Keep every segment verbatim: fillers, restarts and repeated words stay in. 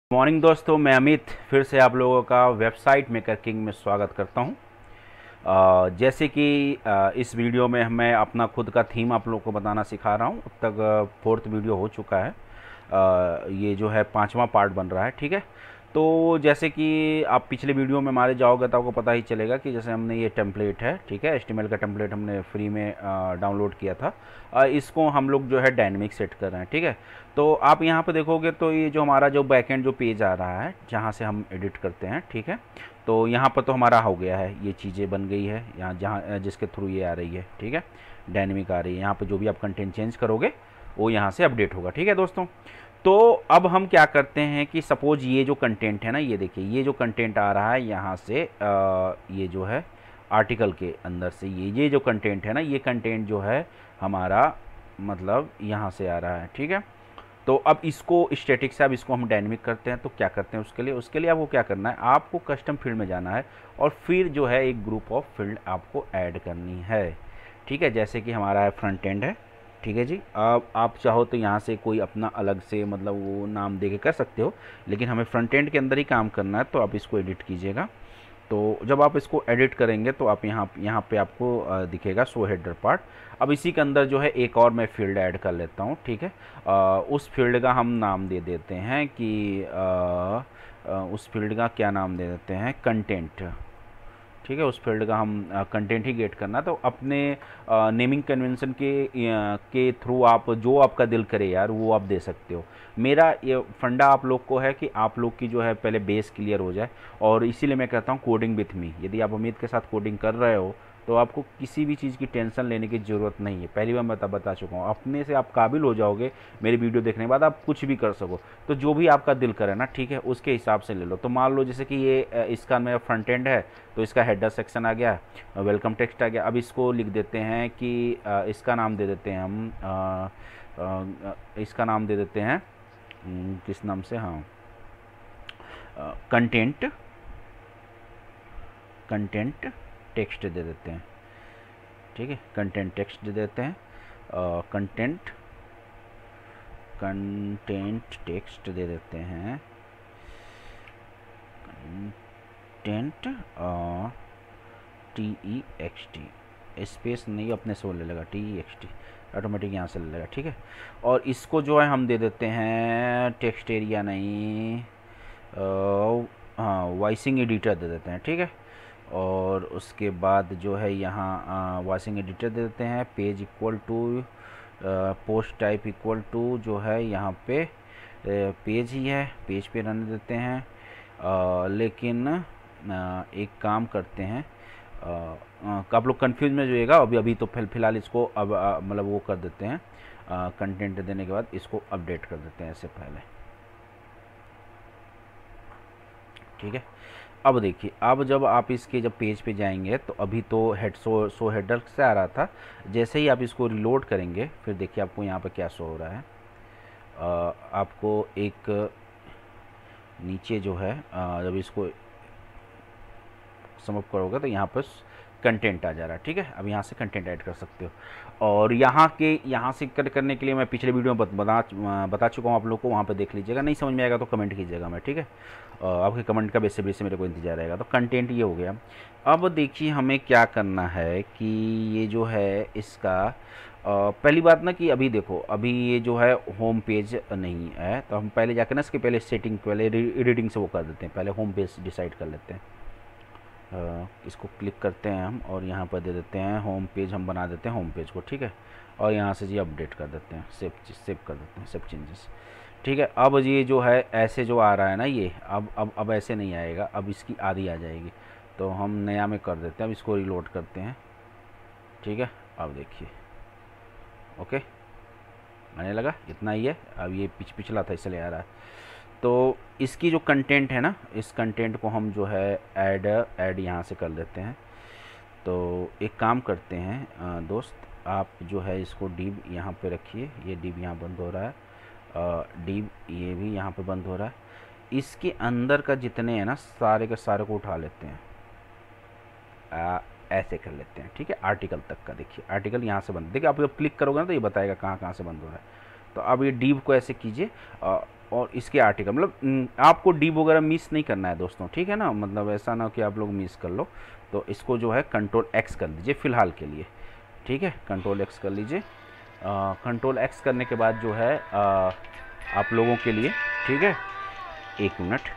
Morning दोस्तों, मैं अमित फिर से आप लोगों का वेबसाइट मेकर किंग में स्वागत करता हूं। अ, जैसे कि अ, इस वीडियो में मैं अपना खुद का थीम आप लोगों को बताना सिखा रहा हूं। अब तक फोर्थ वीडियो हो चुका है। अ, ये जो है पांचवा पार्ट बन रहा है, ठीक है। तो जैसे कि आप पिछले वीडियो में हमारे जाओगे तो आपको पता ही चलेगा कि जैसे हमने ये टेम्पलेट है, ठीक है, एचटीएमएल का टेम्पलेट हमने फ्री में डाउनलोड किया था। अ, इसको हम लोग जो है डायनेमिक सेट कर रहे हैं, ठीक है। तो आप यहाँ पे देखोगे तो ये जो हमारा जो बैकएंड जो पेज आ रहा है जहाँ से हम एडिट करते हैं, ठीक है। तो यहाँ पर तो हमारा हो गया है, ये चीज़ें बन गई है यहाँ जहाँ जिसके थ्रू ये आ रही है, ठीक है, डायनेमिक आ रही है। यहाँ पे जो भी आप कंटेंट चेंज करोगे वो यहाँ से अपडेट होगा, ठीक है दोस्तों। तो अब हम क्या करते हैं कि सपोज ये जो कंटेंट है ना, ये देखिए ये जो कंटेंट आ रहा है यहाँ से, आ, ये जो है आर्टिकल के अंदर से ये ये जो कंटेंट है ना, ये कंटेंट जो है हमारा मतलब यहाँ से आ रहा है, ठीक है। तो अब इसको स्टैटिक से अब इसको हम डायनेमिक करते हैं। तो क्या करते हैं उसके लिए उसके लिए आपको क्या करना है, आपको कस्टम फील्ड में जाना है और फिर जो है एक ग्रुप ऑफ फील्ड आपको ऐड करनी है, ठीक है। जैसे कि हमारा है फ्रंट एंड है, ठीक है जी। अब आप चाहो तो यहाँ से कोई अपना अलग से मतलब वो नाम दे के कर सकते हो, लेकिन हमें फ्रंट एंड के अंदर ही काम करना है। तो आप इसको एडिट कीजिएगा। तो जब आप इसको एडिट करेंगे तो आप यहाँ यहाँ पे आपको अ, दिखेगा शो हेडर पार्ट। अब इसी के अंदर जो है एक और मैं फील्ड ऐड कर लेता हूँ, ठीक है। अ, उस फील्ड का हम नाम दे देते हैं कि अ, अ, उस फील्ड का क्या नाम दे देते हैं, कंटेंट, ठीक है। उस फील्ड का हम कंटेंट ही गेट करना। तो अपने नेमिंग कन्वेंशन के अ, के थ्रू आप जो आपका दिल करे यार वो आप दे सकते हो। मेरा ये फंडा आप लोग को है कि आप लोग की जो है पहले बेस क्लियर हो जाए, और इसीलिए मैं कहता हूँ कोडिंग विथ मी। यदि आप अमित के साथ कोडिंग कर रहे हो तो आपको किसी भी चीज़ की टेंशन लेने की ज़रूरत नहीं है। पहली बार मैं बता बता चुका हूँ, अपने से आप काबिल हो जाओगे मेरी वीडियो देखने के बाद, आप कुछ भी कर सको। तो जो भी आपका दिल करे ना, ठीक है, उसके हिसाब से ले लो। तो मान लो जैसे कि ये अ, इसका मेरा फ्रंट एंड है, तो इसका हेडर सेक्शन आ गया, वेलकम टेक्स्ट आ गया। अब इसको लिख देते हैं कि अ, इसका नाम दे देते हैं हम अ, अ, इसका नाम दे देते हैं हम्म, किस नाम से, हाँ, कंटेंट कंटेंट टेक्स्ट दे देते हैं, ठीक है। कंटेंट टेक्स्ट दे देते हैं, कंटेंट कंटेंट टेक्स्ट दे देते हैं, content T E X T, space नहीं अपने से वो ले लेगा, T E X T automatic यहाँ से ले लेगा, ठीक है। और इसको जो है हम दे देते हैं टेक्स्ट एरिया नहीं, अ, हाँ, वॉइसिंग एडिटर दे देते हैं, ठीक है। और उसके बाद जो है यहाँ वॉइसिंग एडिटर दे देते हैं, page equal to post type equal to जो है यहाँ पे पेज ही है, पेज पे रहने देते हैं। अ, लेकिन अ, एक काम करते हैं, अ, अ, आप लोग कंफ्यूज में जाइएगा अभी अभी तो फिल फिलहाल इसको अब अ, मतलब वो कर देते हैं, कंटेंट देने के बाद इसको अपडेट कर देते हैं इससे पहले, ठीक है। अब देखिए, अब जब आप इसके जब पेज पे जाएंगे तो अभी तो हेड शो शो हेडर से आ रहा था। जैसे ही आप इसको रिलोड करेंगे फिर देखिए आपको यहाँ पे क्या शो हो रहा है। अ, आपको एक नीचे जो है अ, जब इसको समअप करोगे तो यहाँ पर कंटेंट आ जा रहा है, ठीक है। अब यहाँ से कंटेंट ऐड कर सकते हो। और यहाँ के यहाँ से कट करने के लिए मैं पिछले वीडियो में बता बता चुका हूँ आप लोग को, वहाँ पे देख लीजिएगा। नहीं समझ में आएगा तो कमेंट कीजिएगा मैं, ठीक है। आपके कमेंट का बेसिक से मेरे को इंतजार रहेगा। तो कंटेंट ये हो गया। अब देखिए हमें क्या करना है कि ये जो है इसका अ, पहली बात ना कि अभी देखो अभी ये जो है होम पेज नहीं है, तो हम पहले जाकर ना इसके पहले सेटिंग पहले एडिटिंग से वो कर देते हैं, पहले होम पेज डिसाइड कर लेते हैं। अ, इसको क्लिक करते हैं हम और यहाँ पर दे देते हैं होम पेज, हम बना देते हैं होम पेज को, ठीक है। और यहाँ से जी अपडेट कर देते हैं, सेव सेव कर देते हैं, सेव चेंजेस, ठीक है। अब ये जो है ऐसे जो आ रहा है ना, ये अब अब अब ऐसे नहीं आएगा, अब इसकी आधी आ जाएगी। तो हम नया में कर देते हैं, अब इसको रिलोड करते हैं, ठीक है। अब देखिए ओके आने लगा, इतना ही है। अब ये पिछ पिछला था इसलिए आ रहा है। तो इसकी जो कंटेंट है ना, इस कंटेंट को हम जो है ऐड ऐड यहाँ से कर देते हैं। तो एक काम करते हैं अ, दोस्त, आप जो है इसको डिव यहाँ पे रखिए, ये डिव यहाँ बंद हो रहा है, डिव ये भी यहाँ पे बंद हो रहा है। इसके अंदर का जितने हैं ना सारे के सारे को उठा लेते हैं, आ, ऐसे कर लेते हैं, ठीक है। आर्टिकल तक का देखिए, आर्टिकल यहाँ से बंद, देखिए आप जब क्लिक करोगे ना तो ये बताएगा कहाँ कहाँ से बंद हो रहा है। तो अब ये डिव को ऐसे कीजिए, और इसके आर्टिकल, मतलब आपको डी वगैरह मिस नहीं करना है दोस्तों, ठीक है ना, मतलब ऐसा ना कि आप लोग मिस कर लो। तो इसको जो है कंट्रोल एक्स कर दीजिए फ़िलहाल के लिए, ठीक है, कंट्रोल एक्स कर लीजिए। कंट्रोल एक्स करने के बाद जो है आ, आप लोगों के लिए, ठीक है, एक मिनट,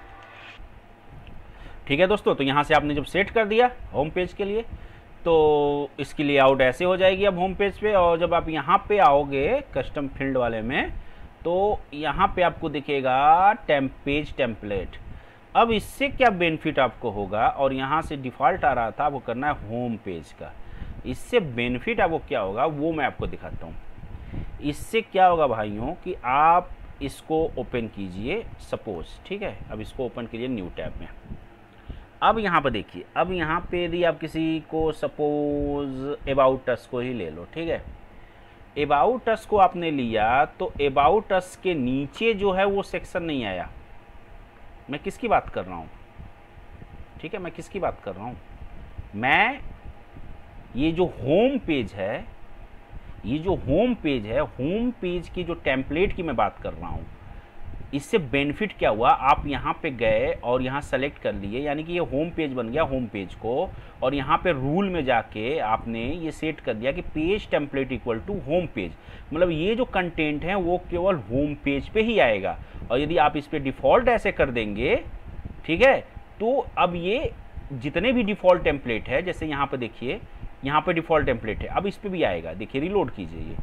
ठीक है दोस्तों। तो यहाँ से आपने जब सेट कर दिया होम पेज के लिए, तो इसकी लेआउट ऐसे हो जाएगी अब होम पेज पे। और जब आप यहाँ पे आओगे कस्टम फील्ड वाले में, तो यहाँ पे आपको दिखेगा टेम्प पेज टेम्पलेट। अब इससे क्या बेनिफिट आपको होगा, और यहाँ से डिफ़ॉल्ट आ रहा था, आपको करना है होम पेज का। इससे बेनिफिट आपको क्या होगा वो मैं आपको दिखाता हूँ। इससे क्या होगा भाइयों कि आप इसको ओपन कीजिए सपोज, ठीक है, अब इसको ओपन कीजिए न्यू टैब में। अब यहाँ पर देखिए, अब यहाँ पे यदि आप किसी को सपोज अबाउट अस को ही ले लो, ठीक है, अबाउट अस को आपने लिया, तो अबाउट अस के नीचे जो है वो सेक्शन नहीं आया। मैं किसकी बात कर रहा हूँ, ठीक है, मैं किसकी बात कर रहा हूँ, मैं ये जो होम पेज है, ये जो होम पेज है, होम पेज की जो टेम्पलेट की मैं बात कर रहा हूँ। इससे बेनिफिट क्या हुआ, आप यहाँ पे गए और यहाँ सेलेक्ट कर लिए, यानी कि ये होम पेज बन गया होम पेज को। और यहाँ पे रूल में जाके आपने ये सेट कर दिया कि page template equal to home page, मतलब ये जो कंटेंट है वो केवल होम पेज पे ही आएगा। और यदि आप इस पर डिफ़ॉल्ट ऐसे कर देंगे, ठीक है, तो अब ये जितने भी डिफ़ॉल्ट टेम्पलेट है, जैसे यहाँ पे देखिए, यहाँ पे डिफ़ॉल्ट टेम्पलेट है, अब इस पर भी आएगा। देखिए रिलोड कीजिए, ये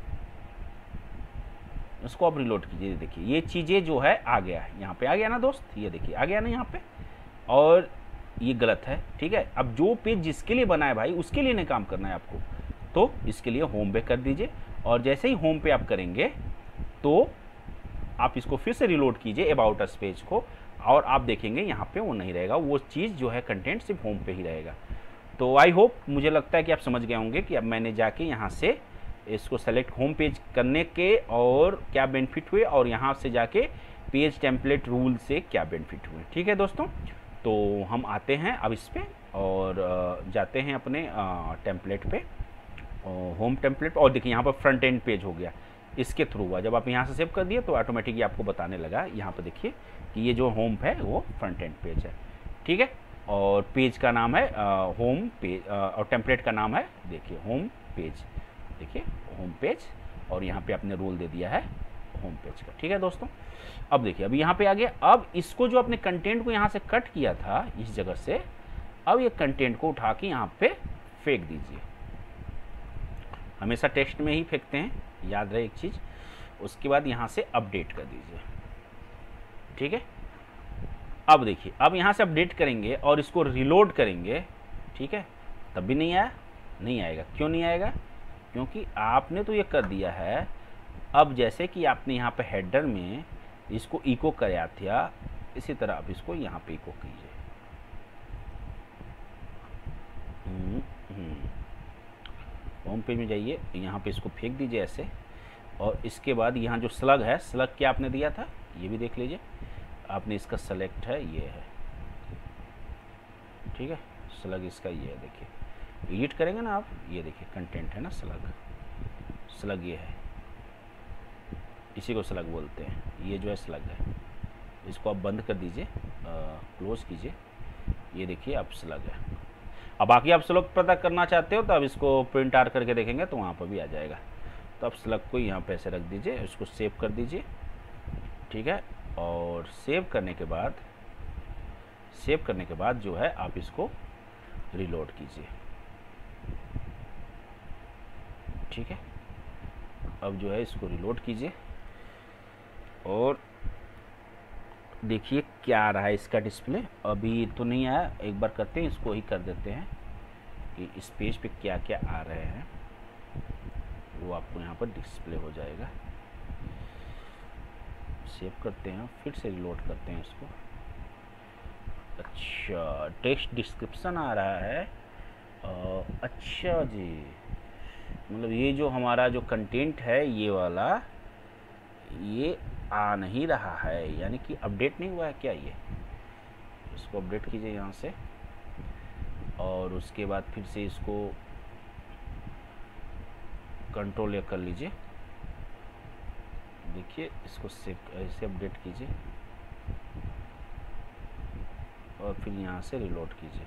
इसको आप रिलोड कीजिए, देखिए ये चीज़ें जो है आ गया है, यहाँ पे आ गया ना दोस्त, ये देखिए आ गया ना यहाँ पे, और ये गलत है, ठीक है। अब जो पेज जिसके लिए बना है भाई, उसके लिए नहीं काम करना है आपको, तो इसके लिए होम पे कर दीजिए। और जैसे ही होम पे आप करेंगे तो आप इसको फिर से रिलोड कीजिए अबाउट अस पेज को, और आप देखेंगे यहाँ पे वो नहीं रहेगा, वो चीज़ जो है कंटेंट सिर्फ होम पे ही रहेगा। तो आई होप, मुझे लगता है कि आप समझ गए होंगे कि अब मैंने जाके यहाँ से इसको सेलेक्ट होम पेज करने के और क्या बेनिफिट हुए, और यहाँ से जाके पेज टेम्पलेट रूल से क्या बेनिफिट हुए, ठीक है दोस्तों। तो हम आते हैं अब इस पर और जाते हैं अपने टेम्पलेट पे, होम टेम्पलेट, और देखिए यहाँ पर फ्रंट एंड पेज हो गया, इसके थ्रू हुआ। जब आप यहाँ से सेव कर दिए तो ऑटोमेटिकली आपको बताने लगा, यहाँ पर देखिए कि ये जो होम है वो फ्रंट एंड पेज है, ठीक है। और पेज का नाम है होम पेज, और टेम्पलेट का नाम है देखिए होम पेज, देखिए होम पेज, और यहाँ पे आपने रोल दे दिया है होम पेज का, ठीक है दोस्तों। अब देखिए अभी यहाँ पे आ गया। अब इसको जो अपने कंटेंट को यहाँ से कट किया था इस जगह से, अब ये कंटेंट को उठा के यहाँ पे फेंक दीजिए। हमेशा टेक्स्ट में ही फेंकते हैं, याद रहे एक चीज़। उसके बाद यहाँ से अपडेट कर दीजिए, ठीक है। अब देखिए, अब यहाँ से अपडेट करेंगे और इसको रिलोड करेंगे, ठीक है, तब भी नहीं आया, नहीं आएगा। क्यों नहीं आएगा, क्योंकि आपने तो ये कर दिया है। अब जैसे कि आपने यहाँ पे हेडर में इसको इको कराया था, इसी तरह आप इसको यहाँ पे इको कीजिए। होम पेज में जाइए, यहाँ पे इसको फेंक दीजिए ऐसे, और इसके बाद यहाँ जो स्लग है, स्लग क्या आपने दिया था ये भी देख लीजिए, आपने इसका सेलेक्ट है, ये है, ठीक है, स्लग इसका ये है, देखिए एडिट करेंगे ना आप, ये देखिए कंटेंट है ना स्लग, स्लग ये है, इसी को स्लग बोलते हैं, ये जो है स्लग है। इसको आप बंद कर दीजिए, क्लोज कीजिए, ये देखिए अब स्लग है। अब बाकी आप स्लग पता करना चाहते हो तो अब इसको प्रिंट आर करके देखेंगे तो वहाँ पर भी आ जाएगा। तो अब स्लग को यहाँ पे ऐसे रख दीजिए, इसको सेव कर दीजिए, ठीक है। और सेव करने के बाद, सेव करने के बाद जो है आप इसको रिलोड कीजिए, ठीक है। अब जो है इसको रिलोड कीजिए और देखिए क्या आ रहा है इसका डिस्प्ले। अभी तो नहीं आया, एक बार करते हैं, इसको ही कर देते हैं कि इस पेज पे क्या क्या आ रहे हैं, वो आपको यहाँ पर डिस्प्ले हो जाएगा। सेव करते हैं, फिर से रिलोड करते हैं इसको। अच्छा, टेक्स्ट डिस्क्रिप्शन आ रहा है, आ, अच्छा जी, मतलब ये जो हमारा जो कंटेंट है ये वाला, ये आ नहीं रहा है, यानी कि अपडेट नहीं हुआ है क्या ये। इसको अपडेट कीजिए यहाँ से, और उसके बाद फिर से इसको कंट्रोल या कर लीजिए, देखिए इसको सेव ऐसे अपडेट कीजिए और फिर यहाँ से रिलोड कीजिए।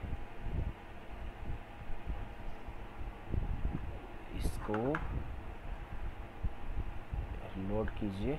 इसको रिलोड कीजिए,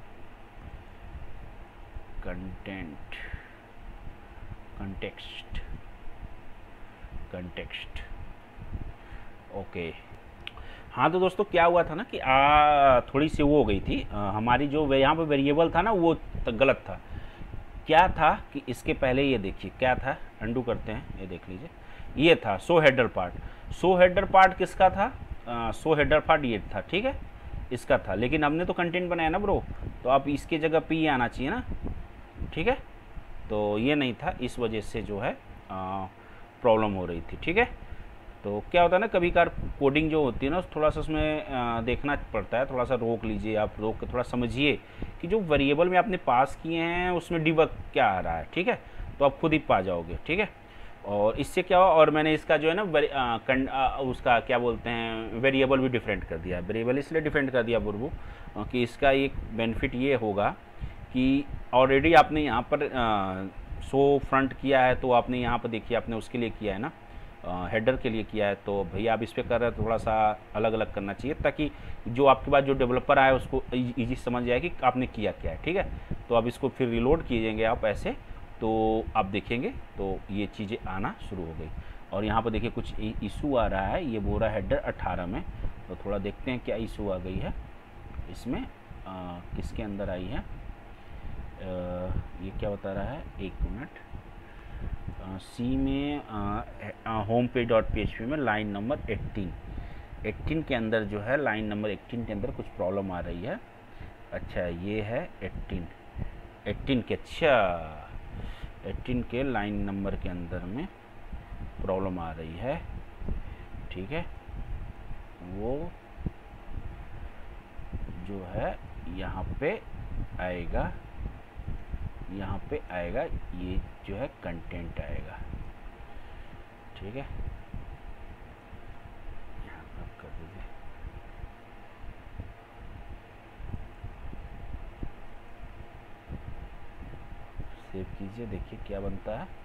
कंटेंट कंटेक्स्ट कंटेक्स्ट ओके। हाँ तो दोस्तों क्या हुआ था ना कि आ, थोड़ी सी वो हो गई थी आ, हमारी जो यहाँ पे वेरिएबल था ना वो गलत था। क्या था कि इसके पहले ये देखिए क्या था, अंडू करते हैं, ये देख लीजिए, ये था so header part. So header part किसका था? आ, सो हेडर पार्ट ये था, ठीक है, इसका था। लेकिन हमने तो कंटेंट बनाया ना ब्रो, तो अब इसके जगह पे ये आना चाहिए ना, ठीक है। तो ये नहीं था, इस वजह से जो है प्रॉब्लम हो रही थी, ठीक है। तो क्या होता है ना, कभी कभार कोडिंग जो होती है ना थोड़ा सा उसमें आ, देखना पड़ता है, थोड़ा सा रोक लीजिए आप, रोक के थोड़ा समझिए कि जो वेरिएबल में आपने पास किए हैं उसमें डिबग क्या आ रहा है, ठीक है। तो आप खुद ही पा जाओगे, ठीक है। और इससे क्या हुआ, और मैंने इसका जो है ना वेरी, आ, कं, आ, उसका क्या बोलते हैं वेरिएबल भी डिफरेंट कर दिया। वेरिएबल इसलिए डिफरेंट कर दिया बुरबू कि इसका एक बेनिफिट ये होगा कि ऑलरेडी आपने यहाँ पर शो फ्रंट किया है, तो आपने यहाँ पर देखिए आपने उसके लिए किया है ना, हेडर के लिए किया है, तो भैया आप इस पर कर रहे हैं, थोड़ा सा अलग अलग करना चाहिए ताकि जो आपके पास जो डेवलपर आए उसको इजी समझ जाए कि आपने किया क्या है, ठीक है। तो अब इसको फिर रिलोड कीजिएंगे आप ऐसे, तो आप देखेंगे तो ये चीज़ें आना शुरू हो गई। और यहाँ पर देखिए कुछ इशू आ रहा है, ये बोल रहा है हेडर अठारह में, तो थोड़ा देखते हैं क्या इशू आ गई है इसमें, आ, किसके अंदर आई है। आ, ये क्या बता रहा है, एक मिनट, सी में home page dot P H P में लाइन नंबर अठारह अठारह के अंदर जो है लाइन नंबर अठारह के अंदर कुछ प्रॉब्लम आ रही है। अच्छा ये है अठारह अठारह के, अच्छा अठारह के लाइन नंबर के अंदर में प्रॉब्लम आ रही है, ठीक है। वो जो है यहाँ पे आएगा, यहाँ पे आएगा, ये जो है कंटेंट आएगा, ठीक है। यहाँ पर कर दीजिए, सेव कीजिए, देखिए क्या बनता है।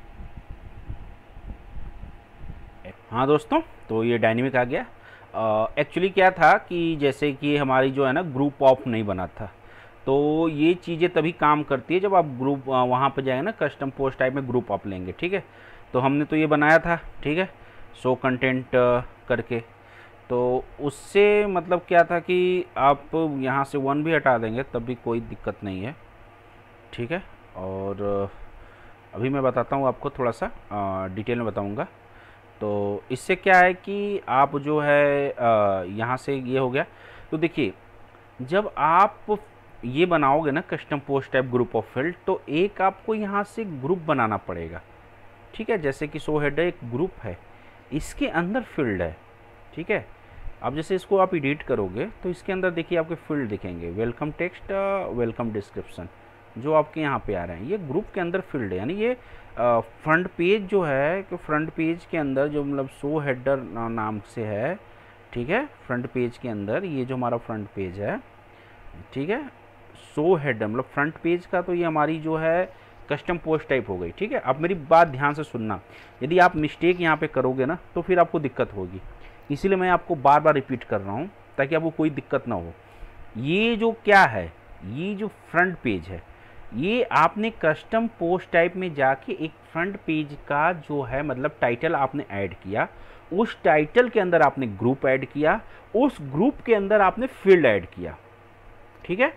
हाँ दोस्तों, तो ये डायनेमिक आ गया। एक्चुअली uh, क्या था कि जैसे कि हमारी जो है ना ग्रुप ऑफ नहीं बना था, तो ये चीज़ें तभी काम करती है जब आप ग्रुप वहाँ पर जाएंगे ना, कस्टम पोस्ट टाइप में ग्रुप ऑफ लेंगे, ठीक है। तो हमने तो ये बनाया था, ठीक है, शो कंटेंट करके, तो उससे मतलब क्या था कि आप यहाँ से वन भी हटा देंगे तब भी कोई दिक्कत नहीं है, ठीक है। और अभी मैं बताता हूँ आपको, थोड़ा सा डिटेल में बताऊँगा। तो इससे क्या है कि आप जो है यहाँ से ये हो गया। तो देखिए जब आप ये बनाओगे ना custom post type group of field, तो एक आपको यहाँ से ग्रुप बनाना पड़ेगा, ठीक है। जैसे कि शो हेडर एक ग्रुप है, इसके अंदर फील्ड है, ठीक है। अब जैसे इसको आप एडिट करोगे तो इसके अंदर देखिए आपके फील्ड दिखेंगे, वेलकम टेक्स्ट, वेलकम डिस्क्रिप्शन, जो आपके यहाँ पे आ रहे हैं, ये ग्रुप के अंदर फील्ड है। यानी ये फ्रंट पेज जो है कि फ्रंट पेज के अंदर जो मतलब शो हेडर नाम से है, ठीक है, फ्रंट पेज के अंदर ये जो हमारा फ्रंट पेज है, ठीक है, शो हेडर मतलब फ्रंट पेज का, तो ये हमारी जो है कस्टम पोस्ट टाइप हो गई, ठीक है। अब मेरी बात ध्यान से सुनना, यदि आप मिस्टेक यहाँ पे करोगे ना तो फिर आपको दिक्कत होगी, इसीलिए मैं आपको बार बार रिपीट कर रहा हूँ ताकि आपको कोई दिक्कत ना हो। ये जो क्या है, ये जो फ्रंट पेज है, ये आपने कस्टम पोस्ट टाइप में जाके एक फ्रंट पेज का जो है मतलब टाइटल आपने ऐड किया, उस टाइटल के अंदर आपने ग्रुप ऐड किया, उस ग्रुप के अंदर आपने फील्ड ऐड किया, ठीक है।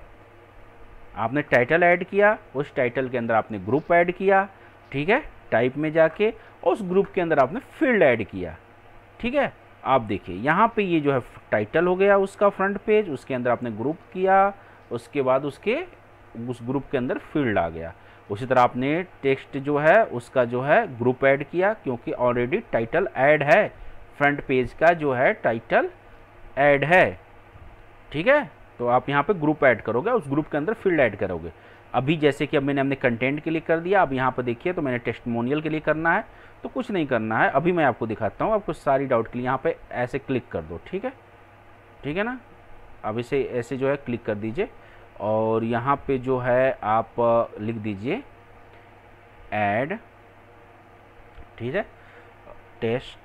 आपने टाइटल ऐड किया, उस टाइटल के अंदर आपने ग्रुप ऐड किया, ठीक है, टाइप में जाके उस ग्रुप के अंदर आपने फील्ड ऐड किया, ठीक है। आप देखिए यहाँ पे ये जो है टाइटल हो गया उसका फ्रंट पेज, उसके अंदर आपने ग्रुप किया, उसके बाद उसके उस ग्रुप के अंदर फील्ड आ गया। उसी तरह आपने टेक्स्ट जो है उसका जो है ग्रुप ऐड किया, क्योंकि ऑलरेडी टाइटल ऐड है, फ्रंट पेज का जो है टाइटल ऐड है, ठीक है। तो आप यहाँ पे ग्रुप ऐड करोगे, उस ग्रुप के अंदर फील्ड ऐड करोगे। अभी जैसे कि अब मैंने अपने कंटेंट के लिए कर दिया, अब यहाँ पर देखिए तो मैंने टेस्टिमोनियल के लिए करना है, तो कुछ नहीं करना है, अभी मैं आपको दिखाता हूँ। आपको सारी डाउट के लिए यहाँ पे ऐसे क्लिक कर दो, ठीक है, ठीक है ना। अब इसे ऐसे जो है क्लिक कर दीजिए, और यहाँ पे जो है आप अ, लिख दीजिए ऐड, ठीक है, टेस्ट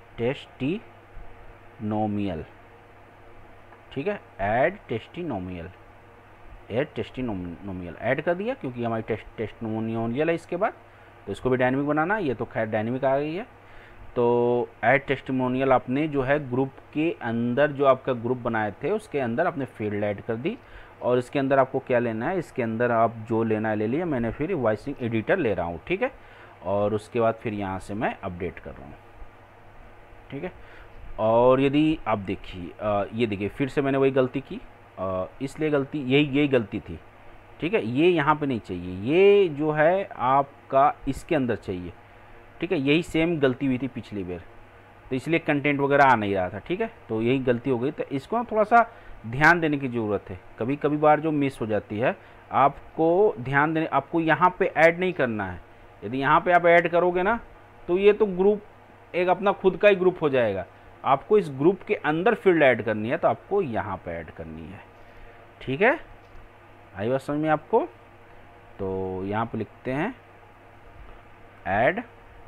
टेस्टिनोमियल, ठीक है, add testimonial, add testimonial add कर दिया क्योंकि हमारी टेस्ट टेस्टिमोनियल है इसके बाद, तो इसको भी डायनेमिक बनाना, ये तो खैर डायनेमिक आ गई है। तो ऐड टेस्टिमोनियल आपने जो है ग्रुप के अंदर, जो आपका ग्रुप बनाए थे उसके अंदर आपने फील्ड ऐड कर दी, और इसके अंदर आपको क्या लेना है, इसके अंदर आप जो लेना है ले लिया, मैंने फिर वॉइसिंग एडिटर ले रहा हूँ, ठीक है, और उसके बाद फिर यहाँ से मैं अपडेट कर रहा हूँ, ठीक है। और यदि आप देखिए ये देखिए फिर से मैंने वही गलती की, आ, इसलिए गलती यही यही गलती थी, ठीक है, ये यहाँ पे नहीं चाहिए, ये जो है आपका इसके अंदर चाहिए, ठीक है, यही सेम गलती हुई थी पिछली बार, तो इसलिए कंटेंट वगैरह आ नहीं रहा था, ठीक है, तो यही गलती हो गई। तो इसको ना थोड़ा सा ध्यान देने की ज़रूरत है, कभी कभी बार जो मिस हो जाती है आपको ध्यान देने, आपको यहाँ पे ऐड नहीं करना है, यदि यहाँ पे आप ऐड करोगे ना तो ये तो ग्रुप एक अपना खुद का ही ग्रुप हो जाएगा, आपको इस ग्रुप के अंदर फील्ड ऐड करनी है, तो आपको यहाँ पे ऐड करनी है, ठीक है, आई बात समझ में आपको। तो यहाँ पे लिखते हैं ऐड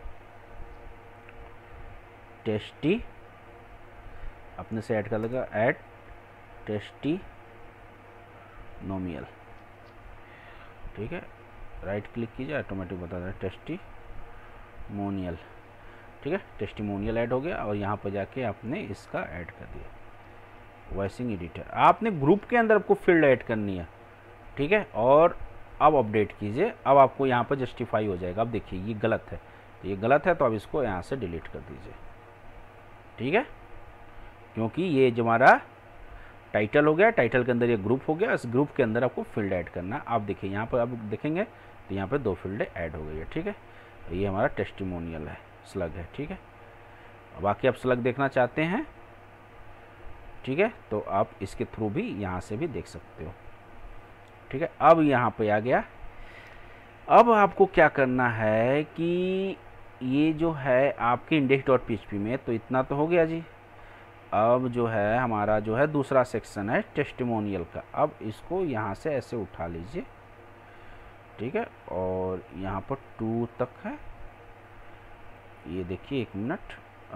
टेस्टी, अपने से ऐड कर लेगा ऐड टेस्टी नोमियल, ठीक है, राइट क्लिक कीजिए, ऑटोमेटिक बता रहा है टेस्टी मोनियल, ठीक है, टेस्टिमोनियल ऐड हो गया, और यहाँ पर जाके आपने इसका ऐड कर दिया वॉइसिंग एडिटर, आपने ग्रुप के अंदर आपको फील्ड ऐड करनी है, ठीक है, और अब अपडेट कीजिए, अब आपको यहाँ पर जस्टिफाई हो जाएगा। अब देखिए ये गलत है, तो ये गलत है तो अब इसको यहाँ से डिलीट कर दीजिए, ठीक है, क्योंकि ये जो हमारा टाइटल हो गया, टाइटल के अंदर ये ग्रुप हो गया, इस ग्रुप के अंदर आपको फील्ड ऐड करना है। आप देखिए यहाँ पर आप देखेंगे तो यहाँ पर दो फील्ड ऐड हो गई है, ठीक है, ये हमारा टेस्टिमोनियल है, स्लग है, ठीक है, बाकी आप स्लग देखना चाहते हैं, ठीक है, तो आप इसके थ्रू भी यहाँ से भी देख सकते हो, ठीक है। अब यहाँ पे आ गया, अब आपको क्या करना है कि ये जो है आपके index dot P H P में, तो इतना तो हो गया जी, अब जो है हमारा जो है दूसरा सेक्शन है टेस्टिमोनियल का, अब इसको यहाँ से ऐसे उठा लीजिए, ठीक है, और यहाँ पर टू तक है, ये देखिए एक मिनट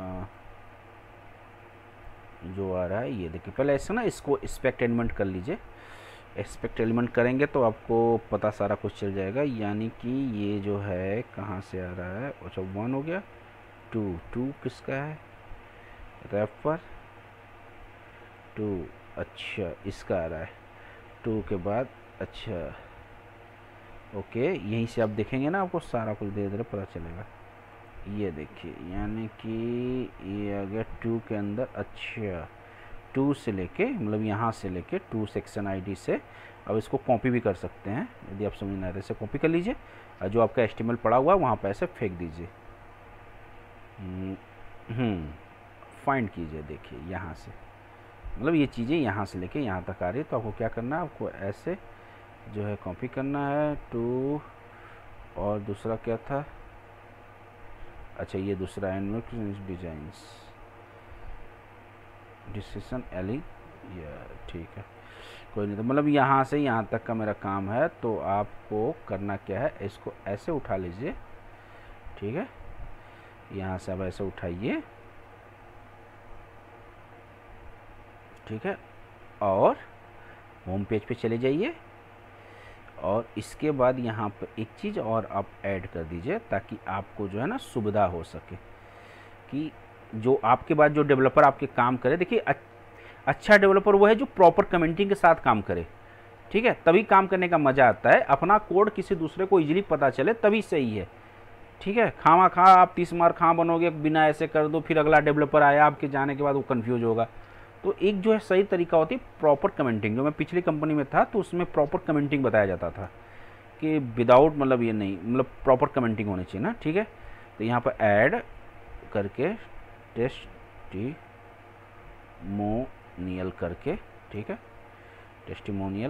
जो आ रहा है, ये देखिए पहले ऐसे ना इसको एक्सपेक्ट एलिमेंट कर लीजिए, एक्सपेक्ट एलिमेंट करेंगे तो आपको पता सारा कुछ चल जाएगा, यानी कि ये जो है कहाँ से आ रहा है, अच्छा वन हो गया, टू टू किसका है, रेफर टू, अच्छा इसका आ रहा है, टू के बाद अच्छा ओके, यहीं से आप देखेंगे ना आपको सारा कुछ धीरे धीरे पता चलेगा, ये देखिए यानी कि ये आ गया टू के अंदर, अच्छा टू से लेके मतलब यहाँ से लेके टू सेक्शन आईडी से, अब इसको कॉपी भी कर सकते हैं, यदि आप समझ ना रहे से कॉपी कर लीजिए, और जो आपका एचटीएमएल पड़ा हुआ है वहाँ पर ऐसे फेंक दीजिए, हम्म फाइंड कीजिए, देखिए यहाँ से मतलब ये चीज़ें यहाँ से लेके यहाँ तक आ रही है, तो आपको क्या करना है, आपको ऐसे जो है कॉपी करना है टू, और दूसरा क्या था, अच्छा ये दूसरा एनिमेशन डिजाइंस डिस्क्रिप्शन एली, ये ठीक है कोई नहीं, तो मतलब यहाँ से यहाँ तक का मेरा काम है, तो आपको करना क्या है, इसको ऐसे उठा लीजिए, ठीक है, यहाँ से अब ऐसे उठाइए, ठीक है, और होम पेज पे चले जाइए, और इसके बाद यहाँ पर एक चीज़ और आप ऐड कर दीजिए, ताकि आपको जो है ना सुविधा हो सके कि जो आपके बाद जो डेवलपर आपके काम करे, देखिए अच्छा डेवलपर वो है जो प्रॉपर कमेंटिंग के साथ काम करे, ठीक है, तभी काम करने का मज़ा आता है, अपना कोड किसी दूसरे को इजीली पता चले तभी सही है, ठीक है, खामा खा आप तीस मार खा बनोगे, बिना ऐसे कर दो, फिर अगला डेवलपर आया आपके जाने के बाद वो कन्फ्यूज होगा, तो एक जो है सही तरीका होती है प्रॉपर कमेंटिंग, जो मैं पिछली कंपनी में था तो उसमें प्रॉपर कमेंटिंग बताया जाता था कि विदाउट मतलब ये नहीं, मतलब प्रॉपर कमेंटिंग होनी चाहिए ना, ठीक है, तो यहाँ पर ऐड करके टेस्टिमोनियल करके, ठीक है, टेस्टिमोनियल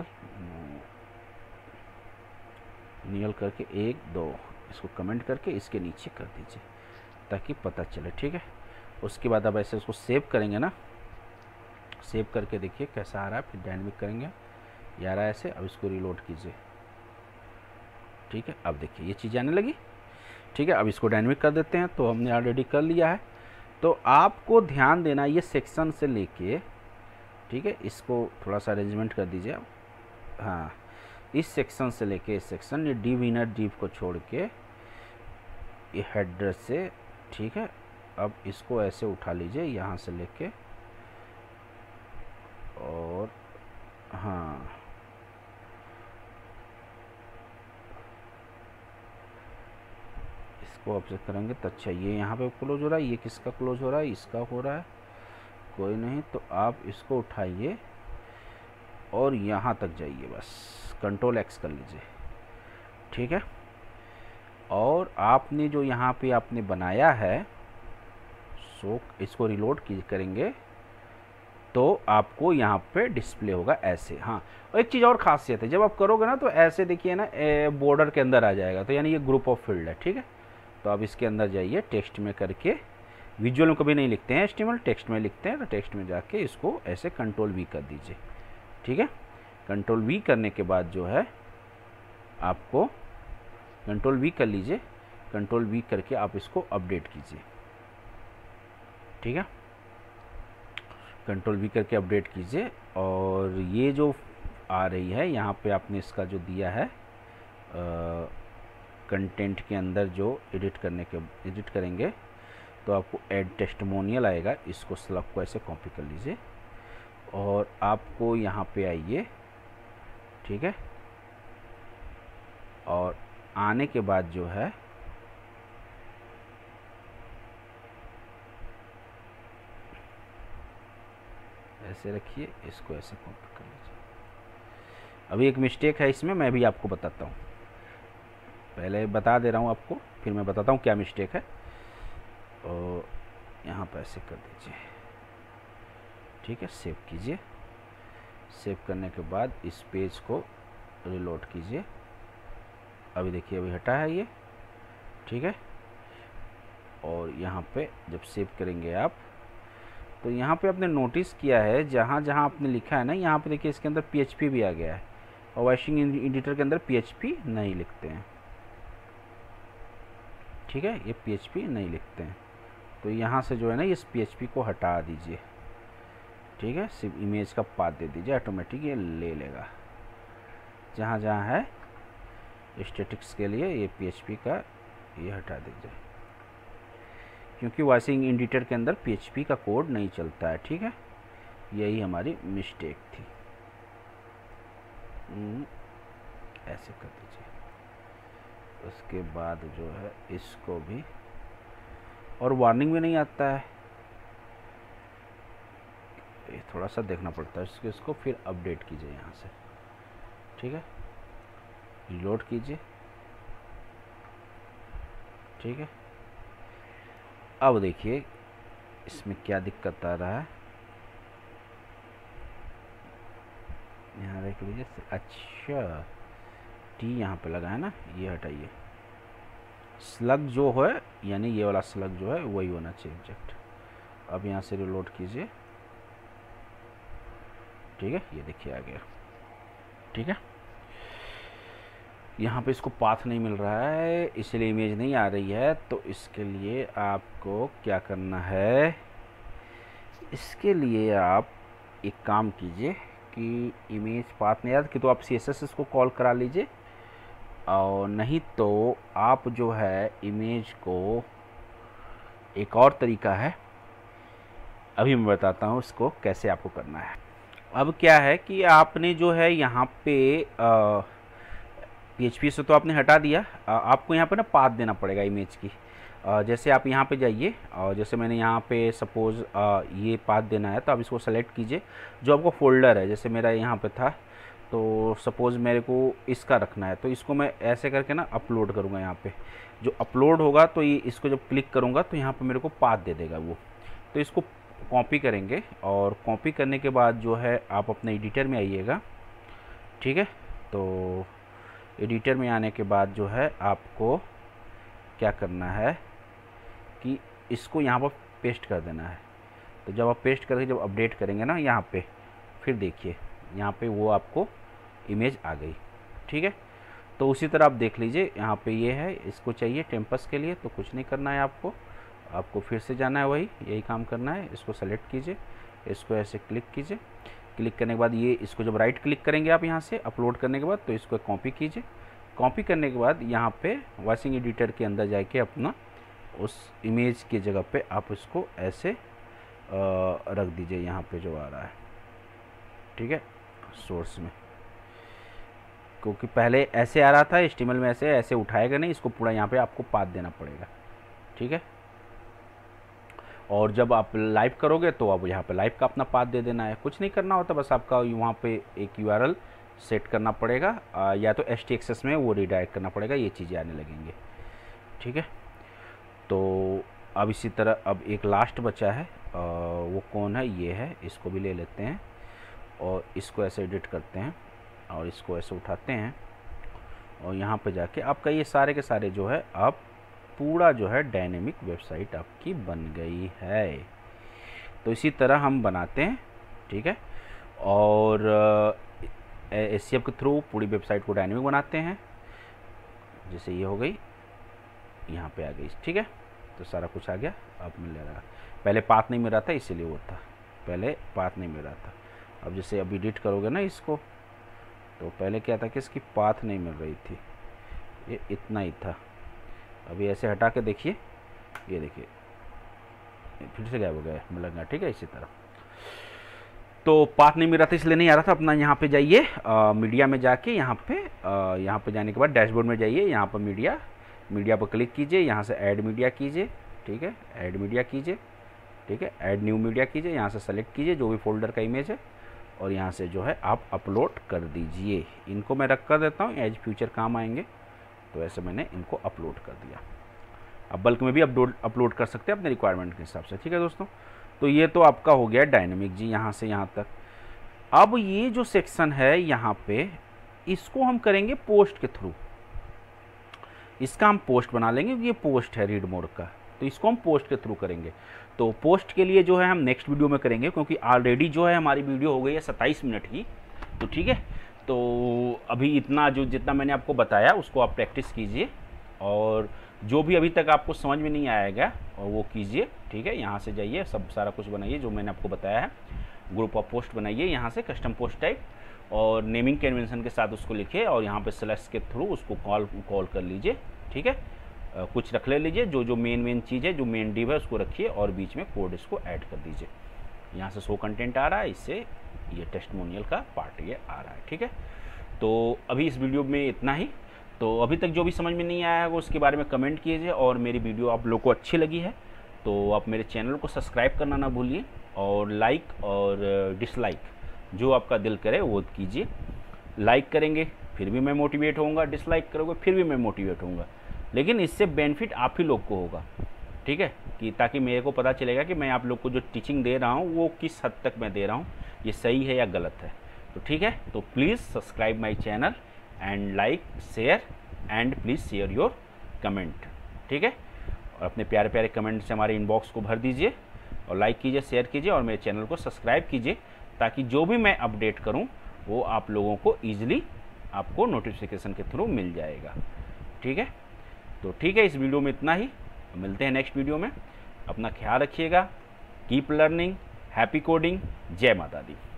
नियल करके एक दो इसको कमेंट करके इसके नीचे कर दीजिए ताकि पता चले, ठीक है। उसके बाद अब ऐसे उसको सेव करेंगे ना, सेव करके देखिए कैसा आ रहा है, फिर डायनेमिक करेंगे, ये आ रहा है ऐसे। अब इसको रिलोड कीजिए, ठीक है। अब देखिए ये चीज़ आने लगी, ठीक है। अब इसको डायनेमिक कर देते हैं, तो हमने ऑलरेडी कर लिया है। तो आपको ध्यान देना ये सेक्शन से लेके, ठीक है, इसको थोड़ा सा अरेंजमेंट कर दीजिए आप। हाँ, इस सेक्शन से लेके इस सेक्शन, ये डिव इनर डिव को छोड़ के ये हेडर से, ठीक है। अब इसको ऐसे उठा लीजिए यहाँ से लेके, और हाँ इसको ऑब्जर्व करेंगे तो अच्छा ये यहाँ पे क्लोज हो रहा है, ये किसका क्लोज हो रहा है, इसका हो रहा है, कोई नहीं। तो आप इसको उठाइए और यहाँ तक जाइए, बस कंट्रोल एक्स कर लीजिए, ठीक है। और आपने जो यहाँ पे आपने बनाया है, सो इसको रिलोड की करेंगे तो आपको यहाँ पे डिस्प्ले होगा ऐसे। हाँ, और एक चीज़ और खासियत है, जब आप करोगे ना तो ऐसे देखिए ना, बॉर्डर के अंदर आ जाएगा, तो यानी ये ग्रुप ऑफ फील्ड है, ठीक है। तो अब इसके अंदर जाइए, टेक्स्ट में करके, विजुअल में कभी नहीं लिखते हैं एचटीएमएल, टेक्स्ट में लिखते हैं। तो टेक्स्ट में जाके इसको ऐसे कंट्रोल वी कर दीजिए, ठीक है। कंट्रोल वी करने के बाद जो है आपको कंट्रोल वी कर लीजिए, कंट्रोल वी करके आप इसको अपडेट कीजिए, ठीक है। कंट्रोल वी करके अपडेट कीजिए, और ये जो आ रही है यहाँ पे आपने इसका जो दिया है कंटेंट के अंदर जो एडिट करने के एडिट करेंगे तो आपको ऐड टेस्टिमोनियल आएगा। इसको स्लग को ऐसे कॉपी कर लीजिए और आपको यहाँ पे आइए, ठीक है। और आने के बाद जो है ऐसे रखिए, इसको ऐसे कॉपी कर लीजिए। अभी एक मिस्टेक है इसमें, मैं भी आपको बताता हूँ, पहले बता दे रहा हूँ आपको, फिर मैं बताता हूँ क्या मिस्टेक है। और यहाँ पर ऐसे कर दीजिए, ठीक है। सेव कीजिए, सेव करने के बाद इस पेज को रिलोड कीजिए। अभी देखिए अभी हटा है ये, ठीक है। और यहाँ पे जब सेव करेंगे आप, तो यहाँ पे आपने नोटिस किया है जहाँ जहाँ आपने लिखा है ना, यहाँ पे देखिए इसके अंदर पीएचपी भी आ गया है, और वाशिंग एडिटर के अंदर पीएचपी नहीं लिखते हैं, ठीक है। ये पीएचपी नहीं लिखते हैं, तो यहाँ से जो है ना इस पीएचपी को हटा दीजिए, ठीक है। सिर्फ इमेज का पाथ दे दीजिए, ऑटोमेटिक ये ले लेगा। जहाँ जहाँ है स्टैटिक्स के लिए ये पीएचपी का ये हटा दीजिए, क्योंकि वाशिंग एडिटर के अंदर पीएचपी का कोड नहीं चलता है, ठीक है। यही हमारी मिस्टेक थी। ऐसे कर दीजिए। उसके बाद जो है इसको भी, और वार्निंग भी नहीं आता है, ये थोड़ा सा देखना पड़ता है इसको। इसको फिर अपडेट कीजिए यहाँ से, ठीक है। रिलोड कीजिए, ठीक है। अब देखिए इसमें क्या दिक्कत आ रहा है, यहाँ देख लीजिए। अच्छा, टी यहाँ पे लगा है ना, ये हटाइए। स्लग जो है, यानी ये वाला स्लग जो है वही होना चाहिए ऑब्जेक्ट। अब यहाँ से रिलोड कीजिए, ठीक है। ये देखिए आ गया, ठीक है। यहाँ पे इसको पाथ नहीं मिल रहा है, इसलिए इमेज नहीं आ रही है। तो इसके लिए आपको क्या करना है, इसके लिए आप एक काम कीजिए कि इमेज पाथ नहीं याद कि तो आप सी एस एस को कॉल करा लीजिए, और नहीं तो आप जो है इमेज को, एक और तरीका है अभी मैं बताता हूँ उसको कैसे आपको करना है। अब क्या है कि आपने जो है यहाँ पे पीएचपी से तो आपने हटा दिया, आ, आपको यहाँ पे ना पाथ देना पड़ेगा इमेज की। आ, जैसे आप यहाँ पे जाइए, और जैसे मैंने यहाँ पे सपोज़ ये पाथ देना है, तो आप इसको सेलेक्ट कीजिए जो आपका फोल्डर है। जैसे मेरा यहाँ पे था, तो सपोज़ मेरे को इसका रखना है, तो इसको मैं ऐसे करके ना अपलोड करूँगा। यहाँ पे जो अपलोड होगा तो ये इसको जब क्लिक करूँगा तो यहाँ पे मेरे को पाथ दे देगा वो। तो इसको कॉपी करेंगे, और कॉपी करने के बाद जो है आप अपने एडिटर में आइएगा, ठीक है। तो एडिटर में आने के बाद जो है आपको क्या करना है कि इसको यहाँ पर पेस्ट कर देना है। तो जब आप पेस्ट करके जब अपडेट करेंगे ना यहाँ पे, फिर देखिए यहाँ पे वो आपको इमेज आ गई। ठीक है, तो उसी तरह आप देख लीजिए यहाँ पे ये है, इसको चाहिए टेम्पस के लिए, तो कुछ नहीं करना है आपको, आपको फिर से जाना है, वही यही काम करना है। इसको सेलेक्ट कीजिए, इसको ऐसे क्लिक कीजिए, क्लिक करने के बाद ये इसको जब राइट क्लिक करेंगे आप यहाँ से अपलोड करने के बाद, तो इसको कॉपी कीजिए। कॉपी करने के बाद यहाँ पे वॉइसिंग एडिटर के अंदर जाके अपना उस इमेज की जगह पे आप इसको ऐसे आ, रख दीजिए यहाँ पे जो आ रहा है। ठीक है, सोर्स में, क्योंकि पहले ऐसे आ रहा था एचटीएमएल में, ऐसे ऐसे उठाएगा नहीं, इसको पूरा यहाँ पे आपको पाथ देना पड़ेगा। ठीक है, और जब आप लाइव करोगे तो अब यहाँ पे लाइव का अपना पाथ दे देना है, कुछ नहीं करना होता, बस आपका वहाँ पे एक यूआरएल सेट करना पड़ेगा, आ, या तो एचटीएक्सेस में वो रिडायरेक्ट करना पड़ेगा, ये चीज़ें आने लगेंगे। ठीक है, तो अब इसी तरह अब एक लास्ट बचा है, आ, वो कौन है, ये है, इसको भी ले लेते हैं और इसको ऐसे एडिट करते हैं और इसको ऐसे उठाते हैं और यहाँ पे जाके आपका ये सारे के सारे जो है आप पूरा जो है डायनेमिक वेबसाइट आपकी बन गई है। तो इसी तरह हम बनाते हैं। ठीक है, और एससीएफ के थ्रू पूरी वेबसाइट को डायनेमिक बनाते हैं। जैसे ये हो गई, यहाँ पे आ गई। ठीक है, तो सारा कुछ आ गया, अब मिल रहा। पहले पाथ नहीं मिल रहा था इसीलिए वो था, पहले पाथ नहीं मिल रहा था। अब जैसे अब एडिट करोगे ना इसको, तो पहले क्या था कि इसकी पाथ नहीं मिल रही थी, ये इतना ही था। अभी ऐसे हटा के देखिए, ये देखिए फिर से गायब हो गया मिल गया। ठीक है, इसी तरह तो पाथ नहीं मिल रहा था इसलिए नहीं आ रहा था। अपना यहाँ पे जाइए, मीडिया में जाके यहाँ पे आ, यहाँ पे जाने के बाद डैशबोर्ड में जाइए, यहाँ पर मीडिया मीडिया पर क्लिक कीजिए, यहाँ से ऐड मीडिया कीजिए। ठीक है, ऐड मीडिया कीजिए। ठीक है, ऐड न्यू मीडिया कीजिए, यहाँ से सेलेक्ट कीजिए जो भी फोल्डर का इमेज है और यहाँ से जो है आप अपलोड कर दीजिए। इनको मैं रख कर देता हूँ, एज फ्यूचर काम आएंगे, तो ऐसे मैंने इनको अपलोड कर दिया। अब बल्क में भी अपलोड अपलोड कर सकते हैं अपने रिक्वायरमेंट के हिसाब से। ठीक है दोस्तों, तो ये तो आपका हो गया डायनेमिक जी, यहाँ से यहाँ तक। अब ये जो सेक्शन है यहाँ पे, इसको हम करेंगे पोस्ट के थ्रू। इसका हम पोस्ट बना लेंगे, ये पोस्ट है रीड मोड का, तो इसको हम पोस्ट के थ्रू करेंगे। तो पोस्ट के लिए जो है हम नेक्स्ट वीडियो में करेंगे, क्योंकि ऑलरेडी जो है हमारी वीडियो हो गई है सत्ताईस मिनट की। तो ठीक है, तो अभी इतना जो जितना मैंने आपको बताया उसको आप प्रैक्टिस कीजिए, और जो भी अभी तक आपको समझ में नहीं आएगा और वो कीजिए। ठीक है, यहाँ से जाइए, सब सारा कुछ बनाइए जो मैंने आपको बताया है। ग्रुप ऑफ पोस्ट बनाइए, यहाँ से कस्टम पोस्ट टाइप, और नेमिंग कन्वेंशन के साथ उसको लिखिए, और यहाँ पे स्लैश के थ्रू उसको कॉल कॉल कर लीजिए। ठीक है, आ, कुछ रख ले लीजिए, जो जो मेन मेन चीज़ है, जो मेन डिव है उसको रखिए, और बीच में कोड इसको ऐड कर दीजिए। यहाँ से शो कंटेंट आ रहा है, इससे ये टेस्टिमोनियल का पार्ट ये आ रहा है। ठीक है, तो अभी इस वीडियो में इतना ही। तो अभी तक जो भी समझ में नहीं आया है वो उसके बारे में कमेंट कीजिए, और मेरी वीडियो आप लोग को अच्छी लगी है तो आप मेरे चैनल को सब्सक्राइब करना ना भूलिए, और लाइक और डिसलाइक जो आपका दिल करे वो कीजिए। लाइक करेंगे फिर भी मैं मोटिवेट होऊंगा, डिसलाइक करोगे फिर भी मैं मोटिवेट होऊंगा, लेकिन इससे बेनिफिट आप ही लोग को होगा। ठीक है, कि ताकि मेरे को पता चलेगा कि मैं आप लोग को जो टीचिंग दे रहा हूँ वो किस हद तक मैं दे रहा हूँ, ये सही है या गलत है। तो ठीक है, तो please subscribe my channel and like share and please share your comment. ठीक है, और अपने प्यारे प्यारे कमेंट से हमारे इनबॉक्स को भर दीजिए, और लाइक कीजिए, शेयर कीजिए, और मेरे चैनल को सब्सक्राइब कीजिए, ताकि जो भी मैं अपडेट करूं वो आप लोगों को ईजिली आपको नोटिफिकेशन के थ्रू मिल जाएगा। ठीक है, तो ठीक है, इस वीडियो में इतना ही, मिलते हैं नेक्स्ट वीडियो में। अपना ख्याल रखिएगा, कीप लर्निंग, हैप्पी कोडिंग, जय माता दी।